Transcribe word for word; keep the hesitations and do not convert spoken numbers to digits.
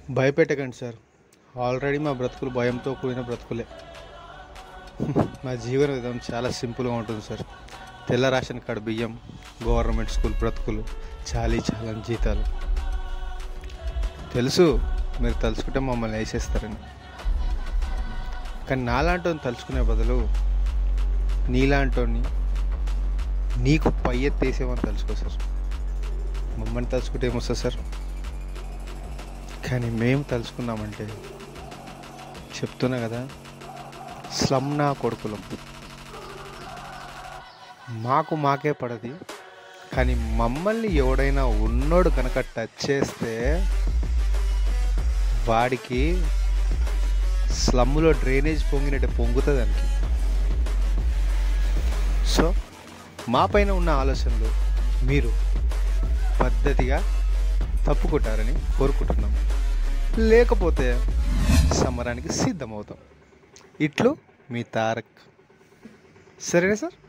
భయపెట్టకండి sir. Already మా బ్రతుకులు భయంతో కూడిన బ్రతుకులే. మా జీవన విధానం చాలా సింపుల్గా ఉంటుంది సార్. తెల్ల రేషన్ కార్డు బియ్యం, గవర్నమెంట్ స్కూల్ బ్రతుకులు, చాలీ చాలని జీతాలు. తెలుసు మీరు తలుచుకుంటే మమ్మల్ని వేసేస్తారని, కానీ నాలాంటి తలుచుకునే బదులు నీలాంటోని నీకు పై ఎత్తేసేమని తలుచుకో సార్. మమ్మల్ని తలుచుకుంటే ఏమొస్తుంది సార్? కానీ మేము తలుచుకున్నామంటే చెప్తున్నా కదా, స్లమ్ నా కొడుకులం. మాకు మాకే పడది, కానీ మమ్మల్ని ఎవడైనా ఉన్నోడు కనుక టచ్ చేస్తే వాడికి స్లమ్లో డ్రైనేజ్ పొంగినట్టు పొంగుతుంది దానికి. సో మా పైన ఉన్న ఆలోచనలు మీరు పద్ధతిగా తప్పుకుంటారని కోరుకుంటున్నాం. లేకపోతే సమరానికి సిద్ధమవుతాం. ఇట్లు మీ తారక్. సరేనా సార్?